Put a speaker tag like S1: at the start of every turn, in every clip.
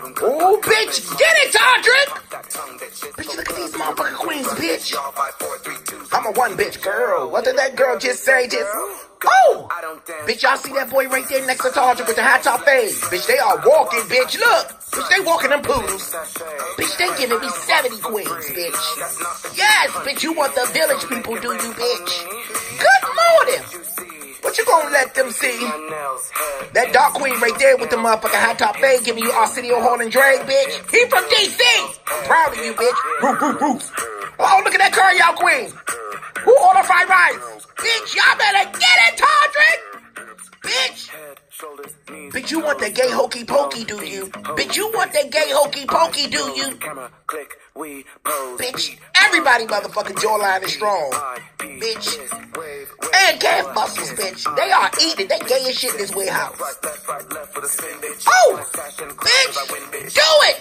S1: Oh, bitch, get it, Todrick! Bitch, look at these motherfucking queens, bitch. I'm a one bitch girl. What did that girl just say? Oh! Bitch, y'all see that boy right there next to Todrick with the high top fade? Bitch, they are walking, bitch. Look! Bitch, they walking them poodles. Bitch, they giving me 70 queens, bitch. Yes, bitch, you want the village people, do you, bitch? Good morning! What you gonna let them see? That dark queen right there with the motherfucking high top fade giving you Arsenio Hall and Drake, bitch. He from DC. I'm proud of you, bitch. Roof, roof, roof. Oh, look at that curry out queen. Who order fried rice? Bitch, y'all better get it, Todrick. Bitch. Bitch, you want that gay hokey pokey, do you? Bitch, you want that gay hokey pokey, do you? Bitch, everybody motherfucking jawline is strong. Bitch. And calf muscles, bitch. They are eating. They gay as shit in this warehouse. Oh! Bitch! Do it!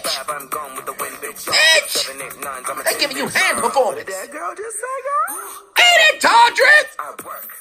S1: Bitch! They giving you hand performance. Eat it, Todrick!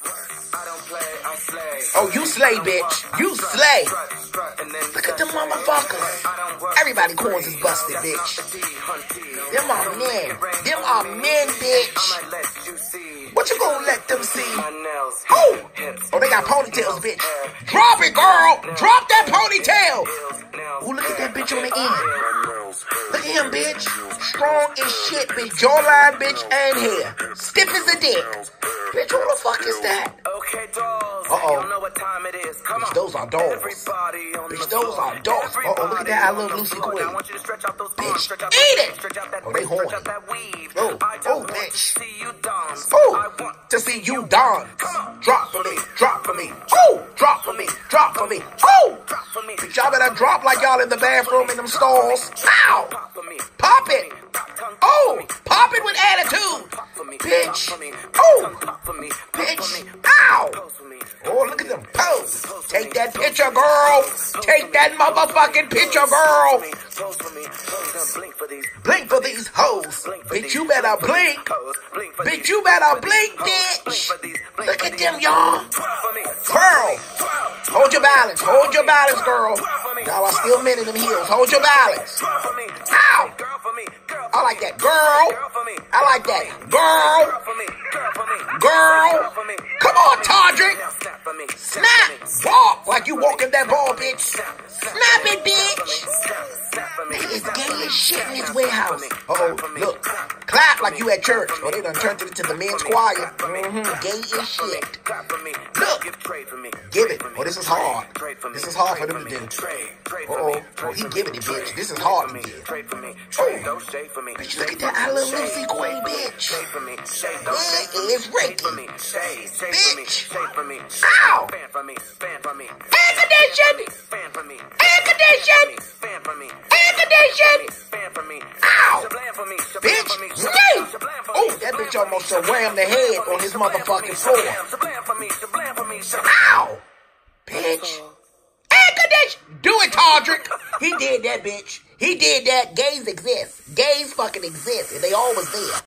S1: Oh, you slay, bitch. You slay. Look at them motherfuckers. Everybody corns is busted, bitch. Them are men. Them are men, bitch. What you gonna let them see? Oh! Oh, they got ponytails, bitch. Drop it, girl! Drop that ponytail! Oh, look at that bitch on the end. Look at him, bitch. Strong as shit, bitch. Jawline, bitch, and hair. Stiff as a dick. Bitch, who the fuck is that? Uh-oh. Bitch, those are dogs. Bitch, those are dogs. Uh-oh, look at that. I love Lucy Quinn. Bitch, eat it! Oh, they horny. Oh, bitch. Oh, to see you dance. Drop for me, drop for me. Oh, drop for me, drop for me. Oh, bitch, y'all better drop like y'all in the bathroom in them stalls. Ow! Pop it. Oh, pop it with attitude. Bitch. Oh, bitch. Ow. Oh, look at them pose. Take that picture, girl. Take that motherfucking picture, girl. Blink for these hoes. Bitch, you better blink. Bitch, you better blink, bitch. Look at them, y'all. Twirl. Hold your balance. Hold your balance, girl. Y'all are still men in them heels. Hold your balance. Ow. I like that. Girl. I like that. Girl. Girl. Come on, Todrick. Snap. Walk like you walking that ball, bitch. Snap it, bitch. They is gay as shit in this warehouse. Uh-oh, look. Clap like you at church. Oh, they done turned it to the men's choir. Gay as shit. Look. Give it. Oh, this is hard. This is hard for them to do. Uh-oh. Oh, he giving it, bitch. This is hard to give. Oh. Bitch, look at that. I love Lucy Queen, bitch. That is Reiki. Bitch. Ow. Air condition. Air condition. Air condition. Ow. Bitch. Yay. Oh, that bitch almost rammed the head on his motherfucking floor. Ow. Bitch. Air condition. Do it, Todrick. He did that, bitch. He did that. Gays exist. Gays fucking exist. And they always there.